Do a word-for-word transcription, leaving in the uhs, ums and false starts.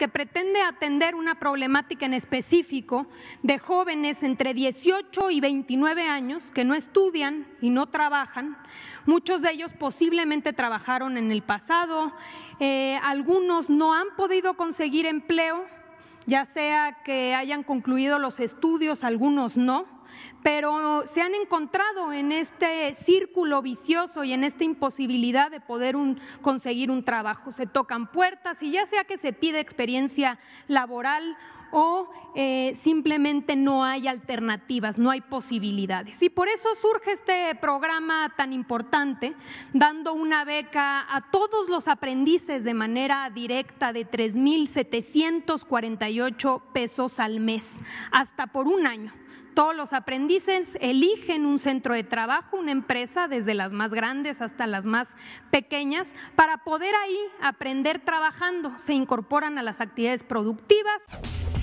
que pretende atender una problemática en específico de jóvenes entre dieciocho y veintinueve años que no estudian y no trabajan. Muchos de ellos posiblemente trabajaron en el pasado, eh, algunos no han podido conseguir empleo, ya sea que hayan concluido los estudios, algunos no, pero se han encontrado en este círculo vicioso y en esta imposibilidad de poder un, conseguir un trabajo. Se tocan puertas y ya sea que se pide experiencia laboral o eh, simplemente no hay alternativas, no hay posibilidades. Y por eso surge este programa tan importante, dando una beca a todos los aprendices de manera directa de tres mil setecientos cuarenta y ocho pesos al mes, hasta por un año. Todos los aprendices eligen un centro de trabajo, una empresa, desde las más grandes hasta las más pequeñas, para poder ahí aprender trabajando. Se incorporan a las actividades productivas.